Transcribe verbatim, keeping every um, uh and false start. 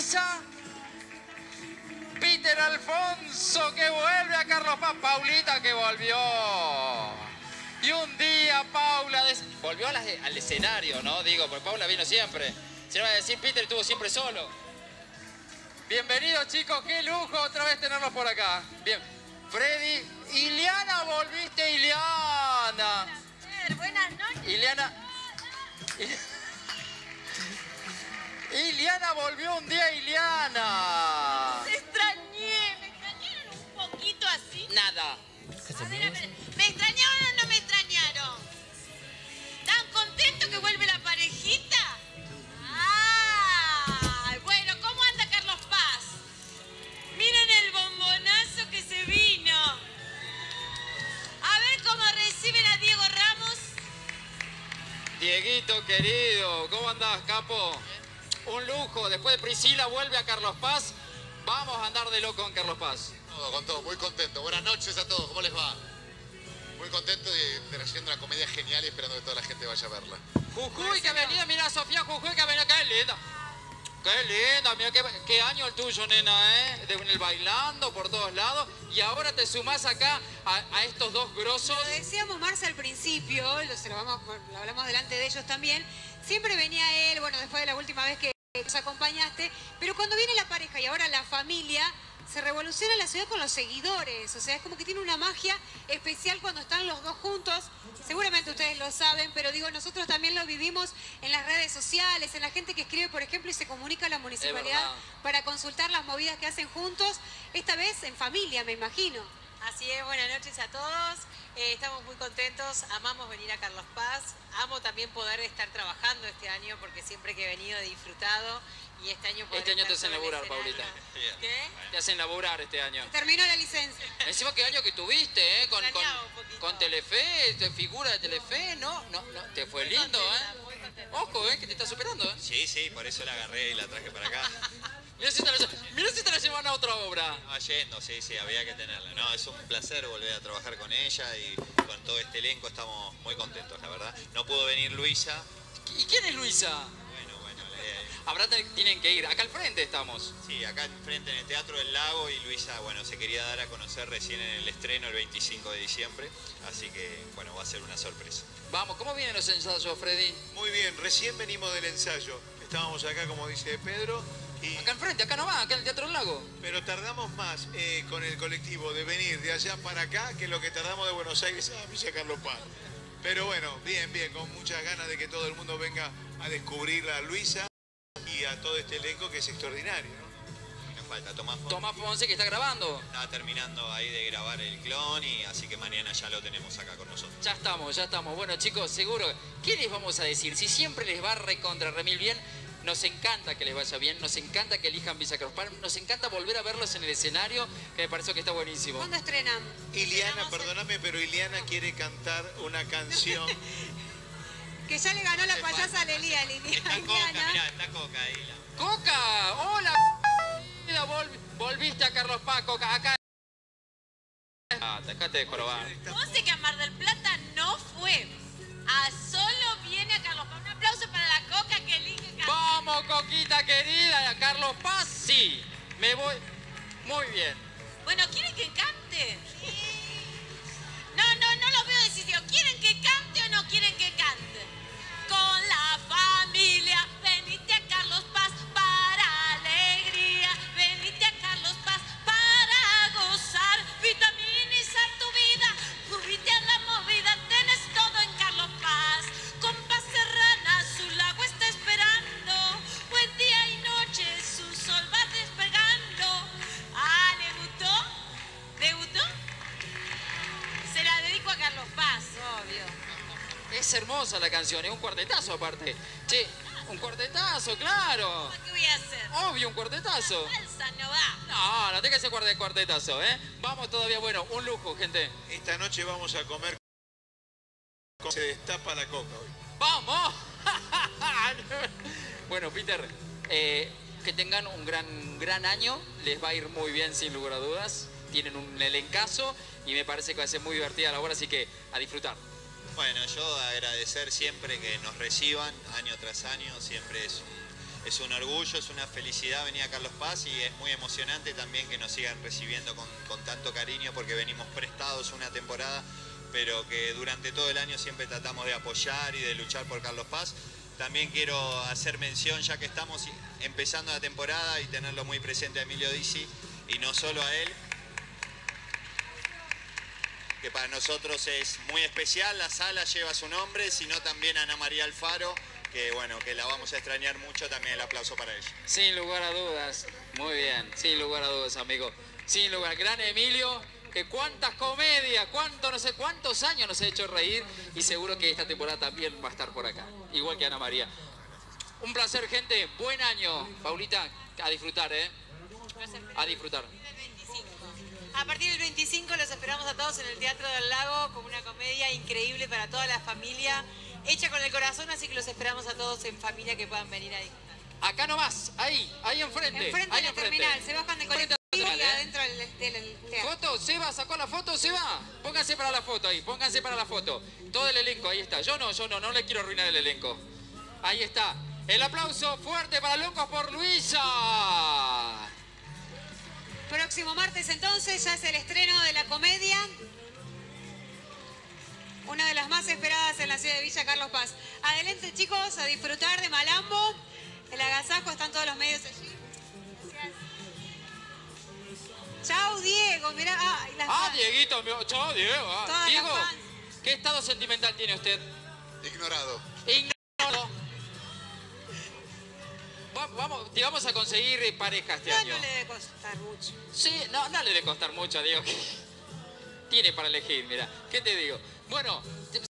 Luisa. Peter Alfonso que vuelve a Carlos Paz. Paulita que volvió. Y un día Paula des... volvió a la... al escenario, ¿no? Digo, porque Paula vino siempre. Se va a decir, Peter estuvo siempre solo. Bienvenidos, chicos. Qué lujo otra vez tenerlos por acá. Bien. Freddy. Ileana, volviste, Ileana. Buenas noches. Ileana. Ileana volvió un día, Ileana. Te extrañé. ¿Me extrañaron un poquito así? Nada. A ver, a ver. ¿Me extrañaron o no me extrañaron? ¿Tan contento que vuelve la parejita? Ah, bueno, ¿cómo anda Carlos Paz? Miren el bombonazo que se vino. A ver cómo reciben a Diego Ramos. Dieguito, querido, ¿cómo andás, capo? Un lujo. Después de Priscila vuelve a Carlos Paz. Vamos a andar de loco en Carlos Paz. Todo, con todo, muy contento. Buenas noches a todos, ¿cómo les va? Muy contento y trayendo una comedia genial y esperando que toda la gente vaya a verla. Jujuy que ha venido, mira Sofía Jujuy que ha venido, qué linda. Qué linda, mira qué, qué año el tuyo, nena, ¿eh? De, en el bailando por todos lados. Y ahora te sumás acá a, a estos dos grosos. Lo decíamos, Marce, al principio, lo, se lo, vamos, lo hablamos delante de ellos también. Siempre venía él, bueno, después de la última vez que nos acompañaste. Pero cuando viene la pareja y ahora la familia, se revoluciona la ciudad con los seguidores. O sea, es como que tiene una magia especial cuando están los dos juntos. Seguramente ustedes lo saben, pero digo, nosotros también lo vivimos en las redes sociales, en la gente que escribe, por ejemplo, y se comunica a la municipalidad para consultar las movidas que hacen juntos. Esta vez en familia, me imagino. Así es, buenas noches a todos. Eh, estamos muy contentos, amamos venir a Carlos Paz. Amo también poder estar trabajando este año porque siempre que he venido he disfrutado. Y este año Este año te hacen laburar, Paulita. ¿Qué? Te hacen laburar este año. Terminó la licencia. Encima qué año que tuviste, ¿eh? Con, con, un poquito. con Telefe, te- figura de Telefe, ¿no? No, no, te fue Muy lindo, contenta, ¿eh? muy contenta. Ojo, ¿eh? Que te está superando, ¿eh? Sí, sí, por eso la agarré y la traje para acá. Mira si te la, mira si te la llevan a otra obra. Estaba yendo, sí, sí, había que tenerla. No, es un placer volver a trabajar con ella y con todo este elenco estamos muy contentos, la verdad. No pudo venir Luisa. ¿Y quién es Luisa? Bueno, bueno, eh, Habrá, te- tienen que ir. Acá al frente estamos. sí, acá enfrente en el Teatro del Lago y Luisa, bueno, se quería dar a conocer recién en el estreno el veinticinco de diciembre. Así que, bueno, va a ser una sorpresa. Vamos, ¿cómo vienen los ensayos, Freddy? Muy bien, recién venimos del ensayo. Estábamos acá, como dice Pedro, y... Acá al frente, acá nomás, acá en el Teatro del Lago. pero tardamos más eh, con el colectivo de venir de allá para acá que lo que tardamos de Buenos Aires a Villa Carlos Paz. Pero bueno, bien, bien, con muchas ganas de que todo el mundo venga a descubrir a Luisa y a todo este elenco que es extraordinario, ¿no? Y nos falta Tomás Fonsi. Tomás Fonse que está grabando. Está terminando ahí de grabar el clon y así que mañana ya lo tenemos acá con nosotros. Ya estamos, ya estamos. Bueno, chicos, seguro. ¿Qué les vamos a decir? Si siempre les va recontra remil bien, nos encanta que les vaya bien, nos encanta que elijan Villa Carlos Paz, nos encanta volver a verlos en el escenario, que me pareció que está buenísimo. ¿Cuándo estrenan? Ileana, perdóname, pero Ileana quiere cantar una canción. Que ya le ganó la payasa a Lelia, Está Coca, Liliana. mirá, está Coca ahí. La... ¡Coca! ¡Hola! Vol- volviste a Carlos Paz, Coca. Acá. Ah, dejate de jorobar. Monse que a Mar del Plata no fue. A solo viene a Carlos Paz. Un aplauso para la Coca que elige Carlos. Vamos, Coquita querida, a Carlos Paz, sí. Me voy. Muy bien. Bueno, ¿quieren que cante? No, no, no los veo decidido. ¿Quieren que cante o no quieren que cante? Con la familia, venite a Carlos Paz para alegría. Venite a Carlos Paz para gozar, vitaminizar tu vida. Subite a la movida, tenés todo en Carlos Paz. Con Paz Serrana, su lago está esperando. Buen día y noche, su sol va despegando. Ah, ¿le gustó? ¿Le gustó? Se la dedico a Carlos Paz, obvio. Es hermosa la canción, es un cuartetazo aparte. Che, un cuartetazo, claro. ¿Qué voy a hacer? Obvio, un cuartetazo. Salsa no va. No, no tenga ese cuarte- cuartetazo, ¿eh? Vamos todavía, bueno, un lujo, gente. Esta noche vamos a comer con... Se destapa la coca hoy. ¡Vamos! Bueno, Peter, eh, que tengan un gran, gran año. Les va a ir muy bien, sin lugar a dudas. Tienen un elencazo y me parece que va a ser muy divertida la obra, así que a disfrutar. Bueno, yo agradecer siempre que nos reciban año tras año, siempre es un, es un orgullo, es una felicidad venir a Carlos Paz y es muy emocionante también que nos sigan recibiendo con, con tanto cariño porque venimos prestados una temporada, pero que durante todo el año siempre tratamos de apoyar y de luchar por Carlos Paz. También quiero hacer mención, ya que estamos empezando la temporada, y tenerlo muy presente a Emilio Dizzi, y no solo a él, que para nosotros es muy especial, la sala lleva su nombre, sino también a Ana María Alfaro, que bueno, que la vamos a extrañar mucho, también el aplauso para ella. Sin lugar a dudas, muy bien, sin lugar a dudas, amigo. Sin lugar, gran Emilio, que cuántas comedias, cuánto, no sé cuántos años nos ha hecho reír, y seguro que esta temporada también va a estar por acá, igual que Ana María. Un placer, gente, buen año. Paulita, a disfrutar, ¿eh? A disfrutar. A partir del veinticinco los esperamos a todos en el Teatro del Lago con una comedia increíble para toda la familia, hecha con el corazón, así que los esperamos a todos en familia que puedan venir ahí. Acá nomás, ahí, ahí enfrente. Enfrente ahí de la enfrente. terminal, se bajan de Enfrente colectivo de y la terminal, ¿eh? adentro del, del, del teatro. ¿Foto? ¿Seba sacó la foto? ¿Seba? Pónganse para la foto ahí, pónganse para la foto. Todo el elenco, ahí está. Yo no, yo no, no le quiero arruinar el elenco. Ahí está. El aplauso fuerte para Locos por Luisa. Próximo martes entonces ya es el estreno de la comedia. Una de las más esperadas en la ciudad de Villa Carlos Paz. Adelante, chicos, a disfrutar de Malambo. El agasajo, están todos los medios allí. Chau, Diego, mirá. Ah, las Ah, fans. Dieguito, mi- chao, Diego. ah. Todas las Diego, fans. ¿qué estado sentimental tiene usted? Ignorado. Ignorado. Va- Vamos, te vamos a conseguir eh, pareja este No, año. no le debe costar mucho. Sí, no, no le debe costar mucho, Diego. Tiene para elegir, mira. ¿Qué te digo? Bueno,